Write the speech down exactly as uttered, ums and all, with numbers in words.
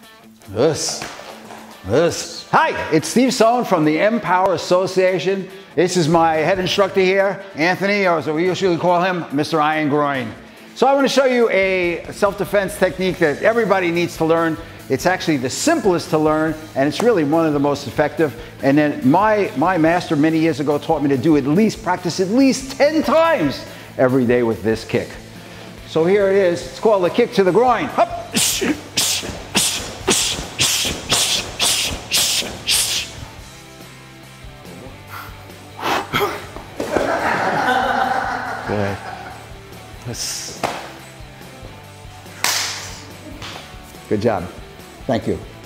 This. This. Hi, it's Steve Sohn from the MPower Association. This is my head instructor here, Anthony, or as we usually call him, Mister Iron Groin. So I want to show you a self-defense technique that everybody needs to learn. It's actually the simplest to learn, and it's really one of the most effective. And then my, my master many years ago taught me to do at least, practice at least ten times every day with this kick. So here it is. It's called the kick to the groin. Hup. Good. Good job. Thank you.